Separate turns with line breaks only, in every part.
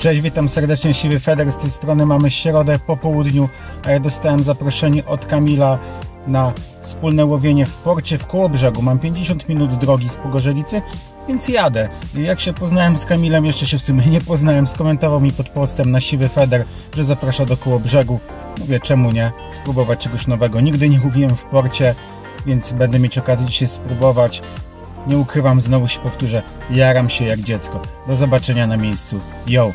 Cześć, witam serdecznie, Siwy Feder z tej strony. Mamy środę po południu, a ja dostałem zaproszenie od Kamila na wspólne łowienie w porcie w Kołobrzegu. Mam 50 minut drogi z Pogorzelicy, więc jadę. Jak się poznałem z Kamilem, jeszcze się w sumie nie poznałem, skomentował mi pod postem na Siwy Feder, że zaprasza do Kołobrzegu. Mówię, czemu nie? Spróbować czegoś nowego. Nigdy nie łowiłem w porcie, więc będę mieć okazję dzisiaj spróbować. Nie ukrywam, znowu się powtórzę, jaram się jak dziecko. Do zobaczenia na miejscu. Yo!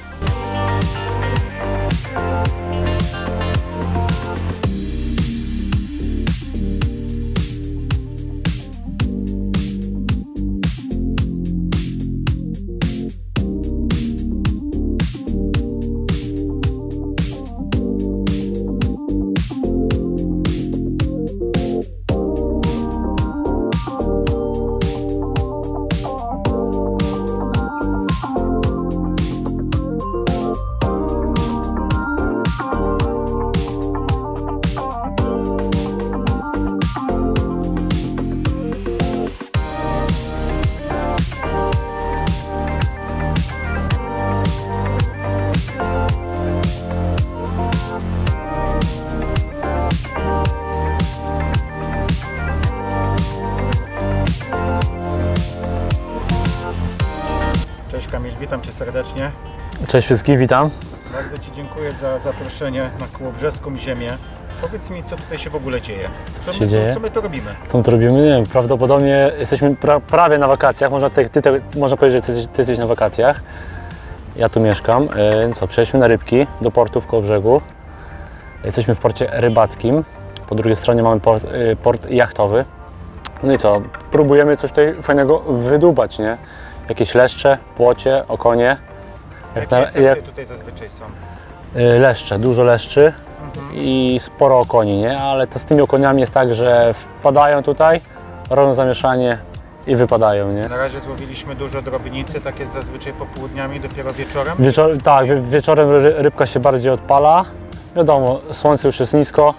Cześć Kamil, witam Cię serdecznie.
Cześć wszystkich, witam.
Bardzo Ci dziękuję za zaproszenie na kołobrzeską ziemię. Powiedz mi, co tutaj się w ogóle dzieje? Co my tu robimy?
Co my tu robimy? Nie wiem, prawdopodobnie jesteśmy prawie na wakacjach. Można powiedzieć, że ty jesteś na wakacjach. Ja tu mieszkam. Co, przyjechaliśmy na rybki do portu w Kołobrzegu. Jesteśmy w porcie rybackim. Po drugiej stronie mamy port jachtowy. No i co, próbujemy coś tutaj fajnego wydubać, nie? Jakieś leszcze, płocie, okonie.
Jakie tutaj zazwyczaj są?
Leszcze, dużo leszczy i sporo okoni, nie? Ale to z tymi okoniami jest tak, że wpadają tutaj, robią zamieszanie i wypadają, nie?
Na razie złowiliśmy dużo drobnicy, tak jest zazwyczaj popołudniami, dopiero wieczorem?
Tak, wieczorem rybka się bardziej odpala. Wiadomo, słońce już jest nisko,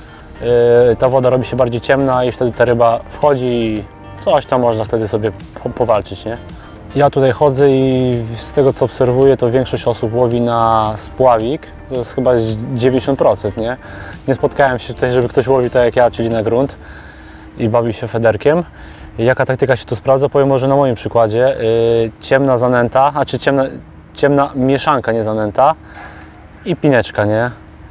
ta woda robi się bardziej ciemna i wtedy ta ryba wchodzi i coś tam można wtedy sobie powalczyć, nie? Ja tutaj chodzę i z tego co obserwuję, to większość osób łowi na spławik. To jest chyba 90%, nie? Nie spotkałem się tutaj, żeby ktoś łowił tak jak ja, czyli na grunt i bawił się federkiem. Jaka taktyka się tu sprawdza? Powiem może na moim przykładzie. Ciemna zanęta, ciemna mieszanka, nie zanęta i pineczka, nie?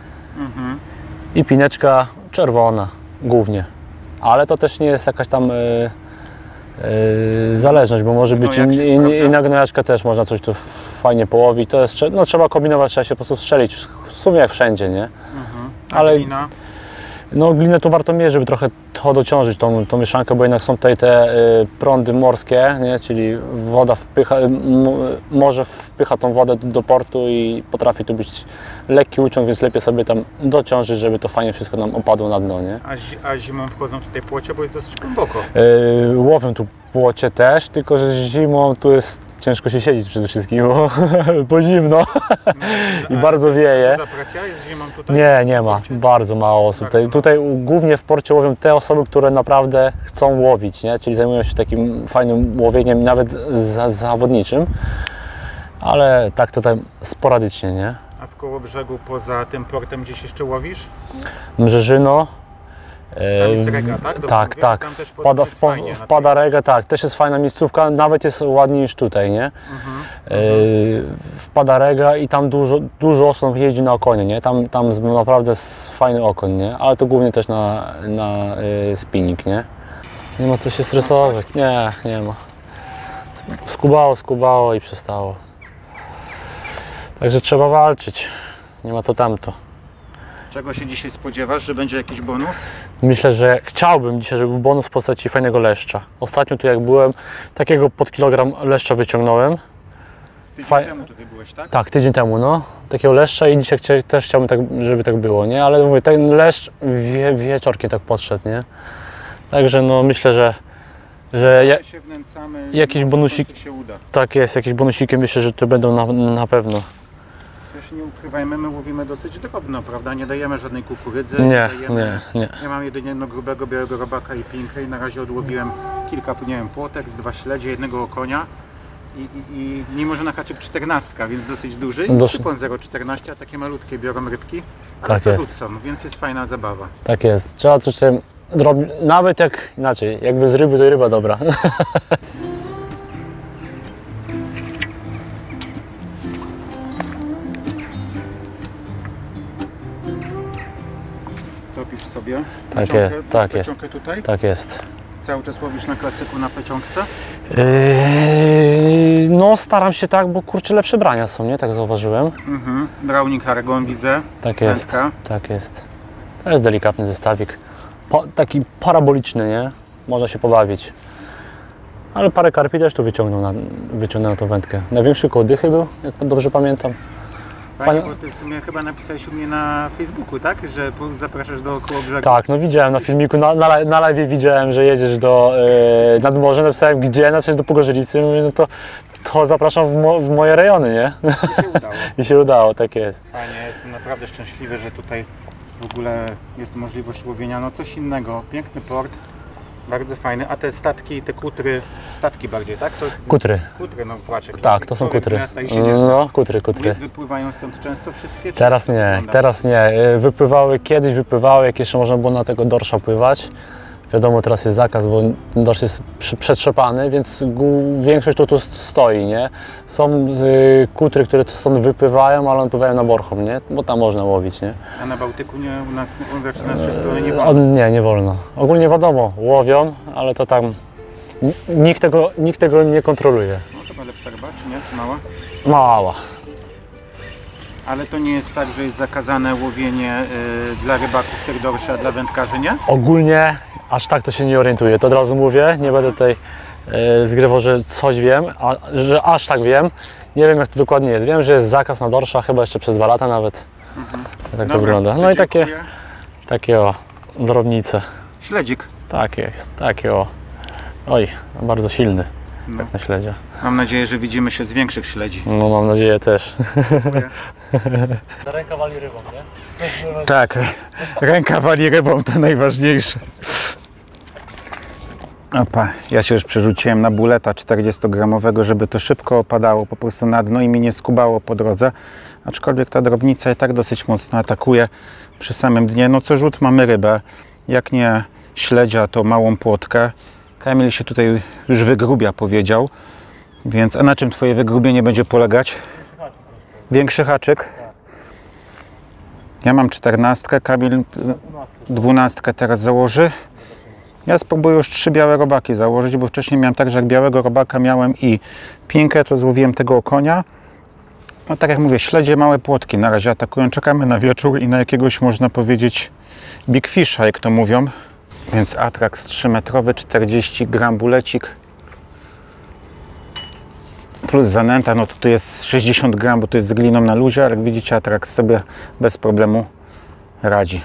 I pineczka czerwona głównie. Ale to też nie jest jakaś tam zależność, bo może być i na gnojaczkę też można coś tu fajnie połowić. To jest, no, trzeba kombinować, trzeba się po prostu strzelić, w sumie jak wszędzie, nie?
Ale glina?
No glinę tu warto mieć, żeby trochę to dociążyć, tą mieszankę, bo jednak są tutaj te prądy morskie, nie? Czyli woda wpycha, morze wpycha tą wodę do portu i potrafi tu być lekki uciąg, więc lepiej sobie tam dociążyć, żeby to fajnie wszystko nam opadło na dno, nie?
A zimą wchodzą tutaj płocie, bo jest dosyć głęboko.
Łowią tu płocie też, tylko że zimą tu jest ciężko się siedzieć przede wszystkim, bo zimno i bardzo wieje.
Duża presja jest zimą tutaj?
Nie ma. Bardzo mało osób. Tutaj głównie w porcie łowią te osoby, które naprawdę chcą łowić, nie? Czyli zajmują się takim fajnym łowieniem, nawet zawodniczym, ale tak tutaj sporadycznie, nie?
A w Kołobrzegu poza tym portem gdzieś jeszcze łowisz?
Mrzeżyno.
Tam jest rega, tak?
Tak.
Tam też
wpada rega, tak. Też jest fajna miejscówka, nawet jest ładniej niż tutaj, nie? Wpada rega i tam dużo osób jeździ na okonie, nie? Tam naprawdę jest fajny okoń, nie? Ale to głównie też na spinning, nie? Nie ma co się stresować. Nie ma. Skubało i przestało. Także trzeba walczyć. Nie ma to tamto.
Czego się dzisiaj spodziewasz, że będzie jakiś bonus?
Myślę, że chciałbym dzisiaj, żeby był bonus w postaci fajnego leszcza. Ostatnio tu jak byłem, takiego pod kilogram leszcza wyciągnąłem.
Tydzień temu tutaj byłeś, tak?
Tak, tydzień temu, no. Takiego leszcza i dzisiaj też chciałbym, tak, żeby tak było, nie? Ale mówię, ten leszcz wieczorkiem tak podszedł, nie? Także no myślę, że
się wnęcamy,
jakiś bonusik,
się uda.
tak jest, jakieś bonusiki myślę, że to będą na pewno.
Też nie ukrywajmy, my łowimy dosyć drobno, prawda? Nie dajemy żadnej kukurydzy.
Nie.
Ja mam jedynie grubego białego robaka i pinkę i na razie odłowiłem kilka, nie wiem, płotek, z 2 śledzie, jednego okonia I mimo, że na haczyk 14, więc dosyć duży, przypon 0,14, a takie malutkie biorą rybki, ale
Tak
co
jest.
rzut są, więc jest fajna zabawa.
Tak jest. Trzeba coś tam nawet jak inaczej, jakby z ryby to ryba dobra.
Topisz sobie
Tak
plecionkę,
jest, tak jest.
plecionkę tutaj,
Tak jest.
cały czas łowisz na klasyku na plecionce.
No staram się tak, bo kurczę lepsze brania są, nie? Tak zauważyłem.
Browning Hargon widzę,
Tak jest,
wędka.
tak jest. To jest delikatny zestawik. Taki paraboliczny, nie? Można się pobawić. Ale parę karpi też tu wyciągnął na tą wędkę. Największy koło dychy był, jak dobrze pamiętam.
Fajnie,
Fajne-
bo ty w sumie chyba napisałeś u mnie na Facebooku, tak? Że zapraszasz do Kołobrzegu.
Tak, no widziałem na filmiku, na live widziałem, że jedziesz nad morze, napisałem gdzie, napisałeś do Pogorzelicy, mówię, no to zapraszam w moje rejony, nie?
I się udało.
I się udało, tak jest.
Fajnie, jestem naprawdę szczęśliwy, że tutaj w ogóle jest możliwość łowienia. No coś innego, piękny port, bardzo fajny. A te statki, te kutry, statki bardziej, tak? To
Kutry.
Kutry, no płaczek.
Tak, to są
Człowiek z
kutry.
miasta i się nie zna.
No, kutry.
Wypływają stąd często wszystkie? Czy
Teraz
jak to
nie,
wygląda?
teraz nie. Kiedyś wypływały, jak jeszcze można było na tego dorsza pływać. Wiadomo, teraz jest zakaz, bo ten dorsz jest przetrzepany, więc większość tu stoi, nie? Są kutry, które stąd wypływają, ale one pływają na Borchom, nie? Bo tam można łowić, nie?
A na Bałtyku nie, u nas on zaczyna z strony nie wolno.
Nie wolno. Ogólnie wiadomo, łowią, ale to tam nikt tego nie kontroluje.
No to ma lepsza ryba, czy nie? Czy mała?
Mała.
Ale to nie jest tak, że jest zakazane łowienie dla rybaków tych dorszy, a dla wędkarzy nie?
Ogólnie aż tak to się nie orientuję, to od razu mówię, nie będę tutaj zgrywał, że coś wiem, że aż tak wiem. Nie wiem jak to dokładnie jest. Wiem, że jest zakaz na dorsza, chyba jeszcze przez 2 lata nawet. Tak to
Dobra,
wygląda.
to
No i
dziękuję.
takie o, drobnice.
Śledzik.
Tak jest, takie o. Oj, bardzo silny,
No.
jak na śledzia.
Mam nadzieję, że widzimy się z większych śledzi.
No mam nadzieję też.
Dziękuję.
Ręka wali rybą, nie?
Tak, ręka wali rybą, to najważniejsze. Opa, ja się już przerzuciłem na buleta 40-gramowego, żeby to szybko opadało po prostu na dno i mi nie skubało po drodze. Aczkolwiek ta drobnica i tak dosyć mocno atakuje przy samym dnie. No co rzut mamy rybę, jak nie śledzia, to małą płotkę. Kamil się tutaj już wygrubia, powiedział. Więc, a na czym twoje wygrubienie będzie polegać? Większy haczyk? Ja mam 14, Kamil 12 teraz założy. Ja spróbuję już 3 białe robaki założyć, bo wcześniej miałem tak, że jak białego robaka miałem i pinkę, to złowiłem tego okonia. No tak jak mówię, śledzie, małe płotki na razie atakują. Czekamy na wieczór i na jakiegoś, można powiedzieć, big fisha, jak to mówią. Więc Atrax 3-metrowy, 40 gram bulecik. Plus zanęta, no to tu jest 60 gram, bo to jest z gliną na luzie, ale jak widzicie, Atrax sobie bez problemu radzi.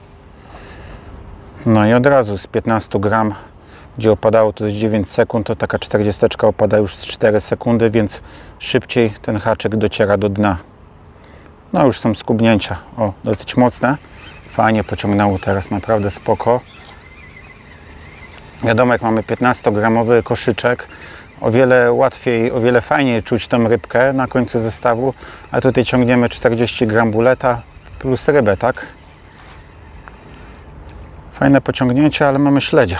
No i od razu z 15 gram, gdzie opadało to z 9 sekund, to taka 40 opada już z 4 sekundy, więc szybciej ten haczyk dociera do dna. No już są skubnięcia, o, dosyć mocne. Fajnie pociągnęło teraz, naprawdę spoko. Wiadomo, jak mamy 15-gramowy koszyczek, o wiele łatwiej, o wiele fajniej czuć tą rybkę na końcu zestawu, a tutaj ciągniemy 40 gram buleta plus rybę, tak? Fajne pociągnięcie, ale mamy śledzia.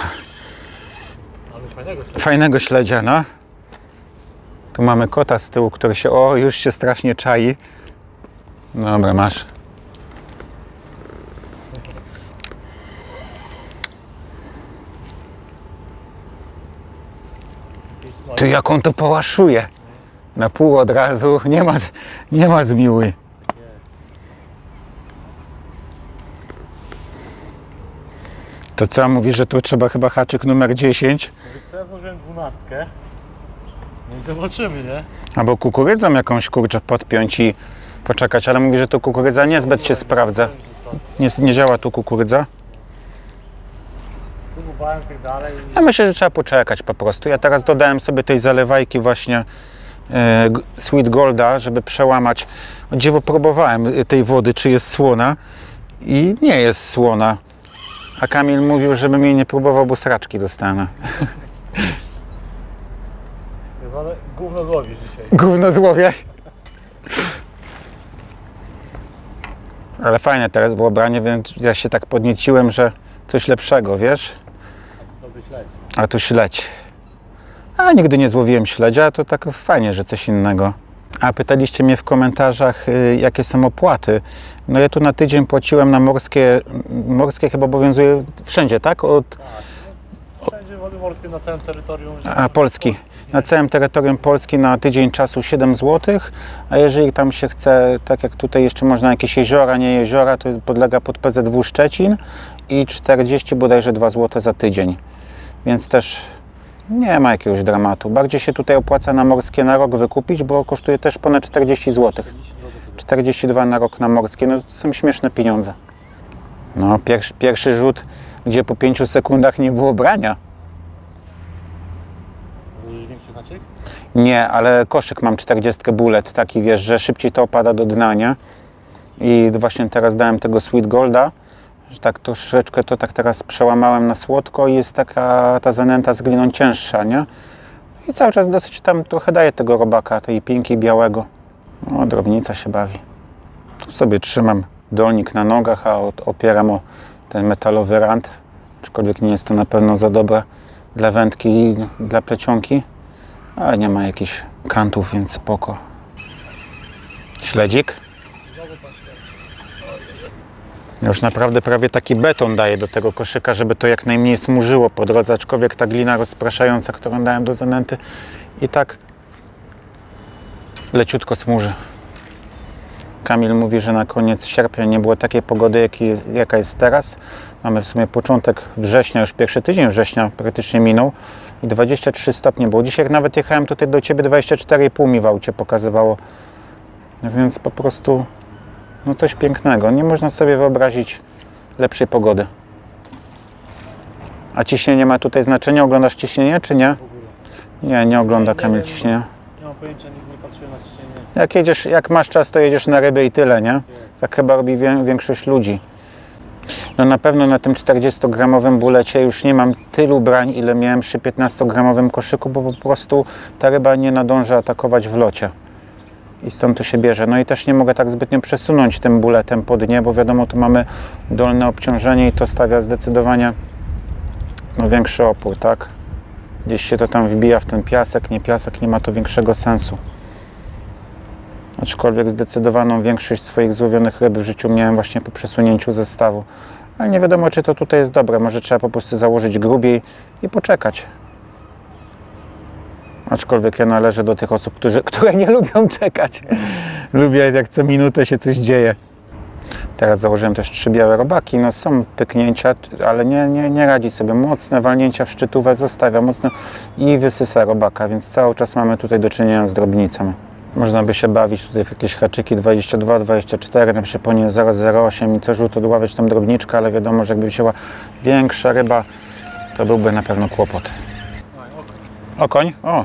Fajnego śledzia, no. Tu mamy kota z tyłu, który się, o, już się strasznie czai. Dobra, masz. Ty, jak on to pałaszuje. Na pół od razu, nie ma zmiłuj. To co, mówisz, że tu trzeba chyba haczyk numer 10?
Wiesz co, ja złożyłem 12. No i zobaczymy, nie?
Albo kukurydzą jakąś, kurczę, podpiąć i poczekać, ale mówi, że tu kukurydza niezbyt się sprawdza. Nie działa tu kukurydza?
Próbowałem tak dalej.
Ja myślę, że trzeba poczekać po prostu. Ja teraz dodałem sobie tej zalewajki właśnie Sweet Golda, żeby przełamać. O dziwo, próbowałem tej wody, czy jest słona i nie jest słona. A Kamil mówił, żebym jej nie próbował, bo sraczki dostanę.
Gówno złowisz dzisiaj.
Gówno złowię. Ale fajne teraz było branie, więc ja się tak podnieciłem, że coś lepszego, wiesz?
Dobry śledź.
A tu śledź. A nigdy nie złowiłem śledzia, to tak fajnie, że coś innego. A pytaliście mnie w komentarzach, jakie są opłaty. No ja tu na tydzień płaciłem na morskie. Morskie chyba obowiązuje wszędzie, tak?
Wszędzie wody morskie na całym terytorium.
A Polski. Na całym terytorium Polski na tydzień czasu 7 zł, a jeżeli tam się chce, tak jak tutaj jeszcze można jakieś jeziora, nie jeziora, to podlega pod PZW Szczecin i 40 bodajże 2 zł za tydzień. Więc też nie ma jakiegoś dramatu. Bardziej się tutaj opłaca na morskie na rok wykupić, bo kosztuje też ponad 40 zł. 42 na rok na morskie, no to są śmieszne pieniądze. No, pierwszy rzut, gdzie po 5 sekundach nie było brania.
Większy haczyk?
Nie, ale koszyk mam 40 bullet, taki wiesz, że szybciej to opada do dna, nie? I właśnie teraz dałem tego Sweet Golda, że tak troszeczkę to tak teraz przełamałem na słodko i jest taka ta zanęta z gliną cięższa, nie? I cały czas dosyć tam trochę daje tego robaka, tej pinki białego. O, drobnica się bawi. Tu sobie trzymam dolnik na nogach, a opieram o ten metalowy rant. Aczkolwiek nie jest to na pewno za dobre dla wędki i dla plecionki. Ale nie ma jakichś kantów, więc spoko. Śledzik. Już naprawdę prawie taki beton daje do tego koszyka, żeby to jak najmniej smurzyło po drodze, aczkolwiek ta glina rozpraszająca, którą dałem do zanęty, i tak leciutko smuży. Kamil mówi, że na koniec sierpnia nie było takiej pogody, jaka jest teraz. Mamy w sumie początek września, już pierwszy tydzień września praktycznie minął i 23 stopnie było. Dzisiaj jak nawet jechałem tutaj do Ciebie, 24,5 mi w aucie pokazywało. Więc po prostu no coś pięknego. Nie można sobie wyobrazić lepszej pogody. A ciśnienie ma tutaj znaczenie? Oglądasz ciśnienie, czy nie? Nie, nie ogląda Kamil ciśnienia.
Nie mam pojęcia, nie patrzyłem na ciśnienie.
Jak jedziesz, jak masz czas, to jedziesz na ryby i tyle, nie? Tak chyba robi większość ludzi. No na pewno na tym 40-gramowym bulecie już nie mam tylu brań, ile miałem przy 15-gramowym koszyku, bo po prostu ta ryba nie nadąża atakować w locie. I stąd to się bierze. No i też nie mogę tak zbytnio przesunąć tym buletem po dnie, bo wiadomo, tu mamy dolne obciążenie i to stawia zdecydowanie no, większy opór, tak? Gdzieś się to tam wbija w ten piasek, nie ma to większego sensu. Aczkolwiek zdecydowaną większość swoich złowionych ryb w życiu miałem właśnie po przesunięciu zestawu. Ale nie wiadomo, czy to tutaj jest dobre. Może trzeba po prostu założyć grubiej i poczekać. Aczkolwiek ja należę do tych osób, które nie lubią czekać. Lubię, jak co minutę się coś dzieje. Teraz założyłem też 3 białe robaki. No są pyknięcia, ale nie radzi sobie. Mocne walnięcia w szczytówę zostawia mocno i wysysa robaka, więc cały czas mamy tutaj do czynienia z drobnicą. Można by się bawić tutaj w jakieś haczyki 22, 24, tam się po nie 0,08 i co rzut odławiać tą drobniczkę, ale wiadomo, że jakby wzięła większa ryba, to byłby na pewno kłopot. Okoń? O!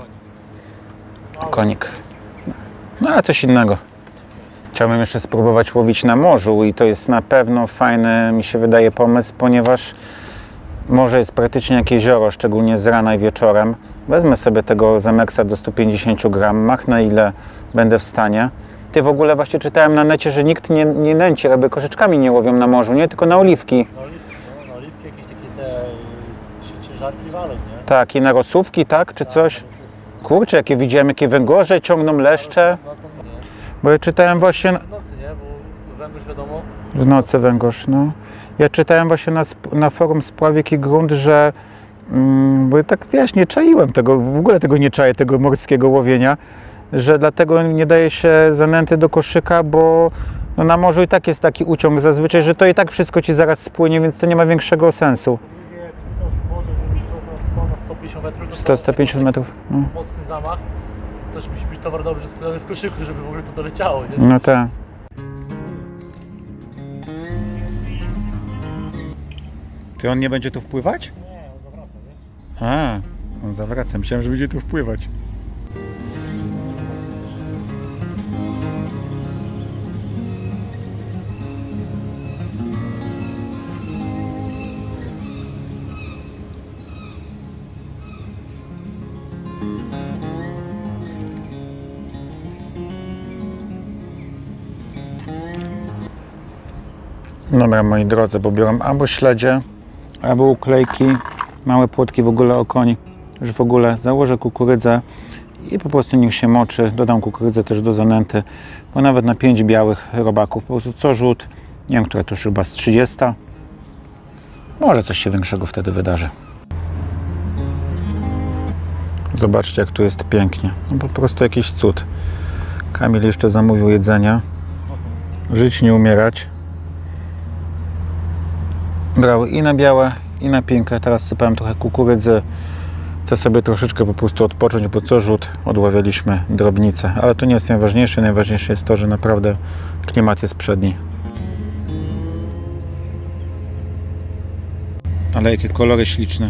Konik. No ale coś innego. Chciałbym jeszcze spróbować łowić na morzu i to jest na pewno fajny, mi się wydaje, pomysł, ponieważ morze jest praktycznie jak jezioro, szczególnie z rana i wieczorem. Wezmę sobie tego Zameksa do 150 gram, machnę ile będę w stanie. Ty w ogóle właśnie czytałem na necie, że nikt nie nęci, ryby koszyczkami nie łowią na morzu, nie? Tylko na oliwki.
Na oliwki jakieś takie te ciężarki walą, nie?
Tak, i na rosówki, tak? Czy coś? Kurczę, jakie widziałem, jakie węgorze ciągną leszcze. Bo ja czytałem właśnie...
W nocy, nie? Bo węgorz wiadomo.
W nocy węgorz, no. Ja czytałem właśnie na forum Spławik i Grunt, że... bo tak wiesz, nie czaiłem tego, w ogóle tego nie czaję, tego morskiego łowienia, że dlatego nie daje się zanęty do koszyka, bo no na morzu i tak jest taki uciąg zazwyczaj, że to i tak wszystko ci zaraz spłynie, więc to nie ma większego sensu.
Może być to na 150 metrów.
100-150 metrów. No.
Mocny zamach. Też musi być towar dobrze składany w koszyku, żeby w ogóle to doleciało, nie?
No tak. Ty on nie będzie tu wpływać?
Nie, on zawraca, nie?
A, on zawraca. Myślałem, że będzie tu wpływać. Dobra, moi drodzy, bo biorę albo śledzie, albo uklejki, małe płotki w ogóle o koń. Już w ogóle założę kukurydzę i po prostu niech się moczy. Dodam kukurydzę też do zanęty, bo nawet na 5 białych robaków, po prostu co rzut, nie wiem, która to już chyba z 30. Może coś się większego wtedy wydarzy. Zobaczcie, jak tu jest pięknie. No po prostu jakiś cud. Kamil jeszcze zamówił jedzenia. Żyć, nie umierać. Brał i na białe, i na piękne. Teraz sypałem trochę kukurydzy. Chcę sobie troszeczkę po prostu odpocząć, bo co rzut odławialiśmy drobnicę. Ale to nie jest najważniejsze. Najważniejsze jest to, że naprawdę klimat jest przedni. Ale jakie kolory śliczne.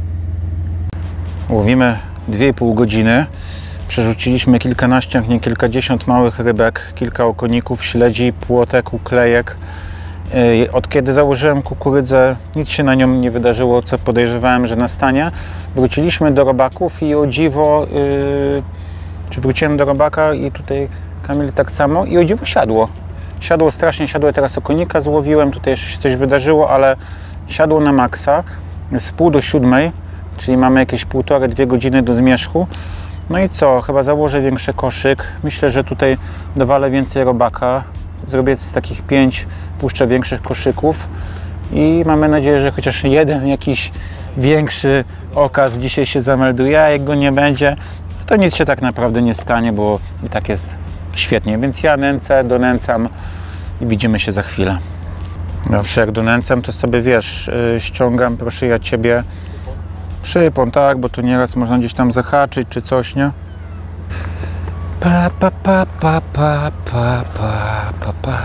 Łowimy 2,5 godziny. Przerzuciliśmy kilkanaście, jak nie kilkadziesiąt małych rybek, kilka okoników, śledzi, płotek, uklejek. Od kiedy założyłem kukurydzę, nic się na nią nie wydarzyło, co podejrzewałem, że nastanie. Wróciliśmy do robaków i o dziwo, czy wróciłem do robaka i tutaj Kamil tak samo i o dziwo siadło. Siadło strasznie, siadło teraz okonika, złowiłem, tutaj jeszcze się coś wydarzyło, ale siadło na maksa. Jest 6:30, czyli mamy jakieś 1,5–2 godziny do zmierzchu. No i co? Chyba założę większy koszyk. Myślę, że tutaj dowalę więcej robaka. Zrobię z takich 5, puszczę większych koszyków. I mamy nadzieję, że chociaż jeden jakiś większy okaz dzisiaj się zamelduje, a jak go nie będzie, to nic się tak naprawdę nie stanie, bo i tak jest świetnie. Więc ja nęcę, donęcam i widzimy się za chwilę. Zawsze jak donęcam, to sobie wiesz, ściągam, proszę ja Ciebie, przypon, tak, bo tu nieraz można gdzieś tam zahaczyć czy coś, nie? Pa, pa, pa, pa, pa, pa, pa, pa, pa.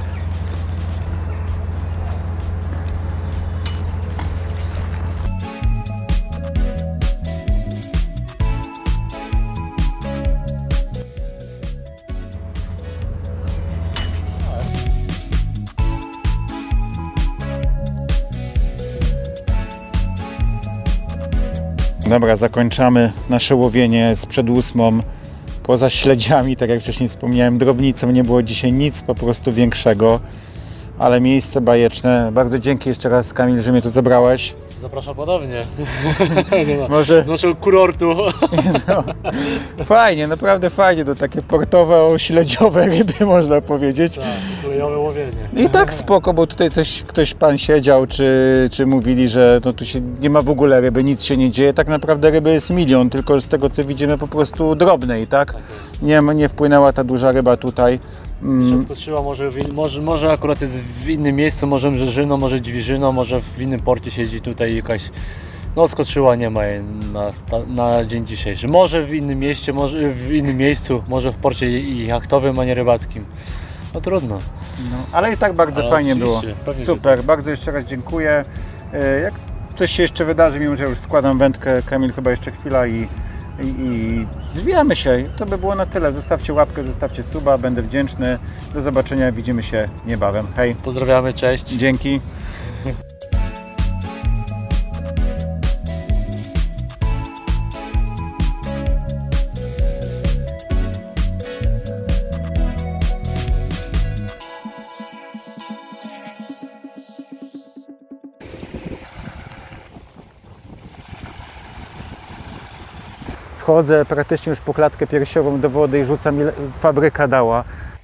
Dobra, zakończamy nasze łowienie sprzed 8. Poza śledziami, tak jak wcześniej wspomniałem, drobnicą nie było dzisiaj nic po prostu większego, ale miejsce bajeczne. Bardzo dzięki jeszcze raz, Kamil, że mnie tu zabrałeś.
Zapraszam ponownie.
Może...
Do naszego kurortu.
No, fajnie, naprawdę fajnie, to takie portowe, śledziowe ryby, można powiedzieć.
Tak, kolejowe łowienie.
I tak spoko, bo tutaj ktoś pan siedział, czy mówili, że no tu się nie ma w ogóle ryby, nic się nie dzieje. Tak naprawdę ryby jest milion, tylko z tego co widzimy po prostu drobnej, tak? Nie wpłynęła ta duża ryba tutaj.
Się skoczyła, może akurat jest w innym miejscu, może Brzeżyno, może Dźwiżyno, może w innym porcie siedzi tutaj jakaś, no odskoczyła, nie ma jej na dzień dzisiejszy. Może w innym mieście, może w innym miejscu, może w porcie i jachtowym, a nie rybackim. No trudno.
No, ale i tak bardzo fajnie było. Super,
tak.
bardzo jeszcze raz dziękuję. Jak coś się jeszcze wydarzy, mimo że już składam wędkę, Kamil, chyba jeszcze chwila i zwijamy się. To by było na tyle. Zostawcie łapkę, zostawcie suba, będę wdzięczny. Do zobaczenia, widzimy się niebawem. Hej.
Pozdrawiamy, cześć.
Dzięki. Wchodzę praktycznie już po klatkę piersiową do wody i rzucam, ile fabryka dała.